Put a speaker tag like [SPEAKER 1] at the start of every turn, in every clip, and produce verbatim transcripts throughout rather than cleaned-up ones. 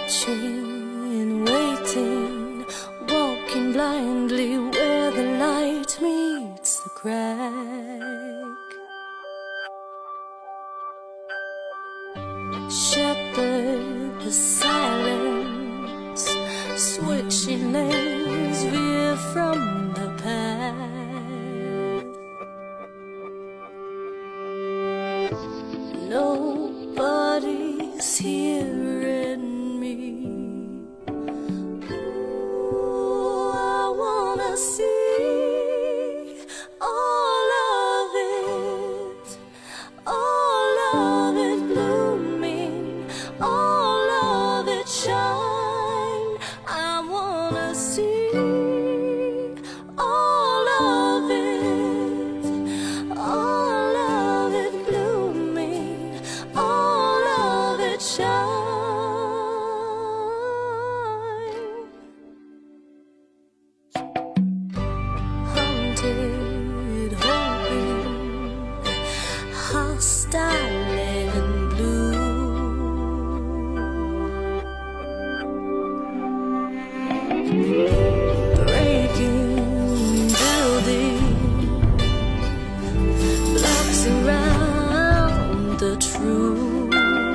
[SPEAKER 1] watching, waiting, walking blindly where the light meets the crack. Shepherd the silence, switching lanes, veer from the path. Nobody's hearing me. Ooh, I wanna see all of it, all of it blooming, all of it shine. I wanna see all of it, all of it blooming, all of it shine. Haunted, hoping, hostile and blue. Breaking, building, blocks around the truth.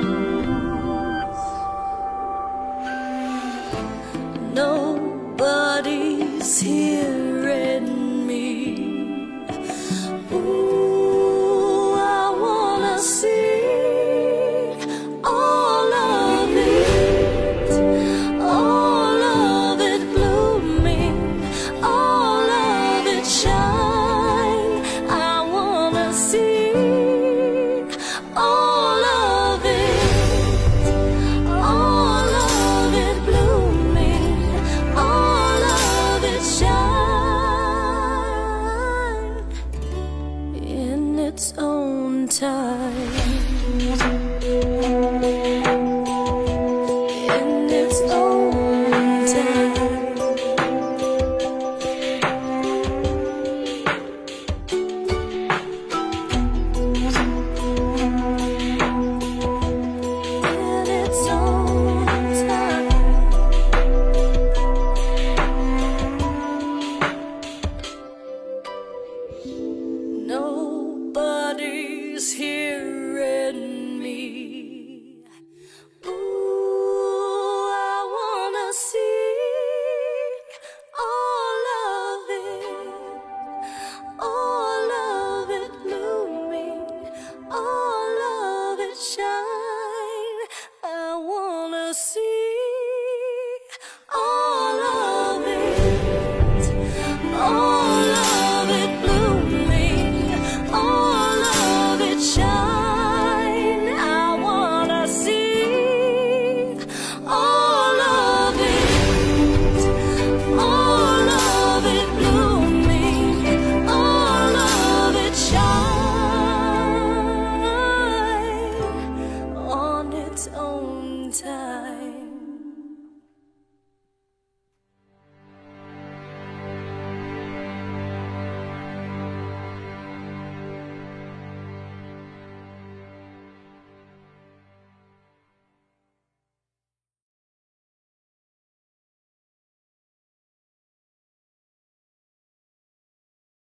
[SPEAKER 1] Nobody's hearing me. Ooh, I wanna see all of it, all of it blooming, all of it shine. I wanna see all of it, all of it blooming, all of it shine in its own time, in its own time.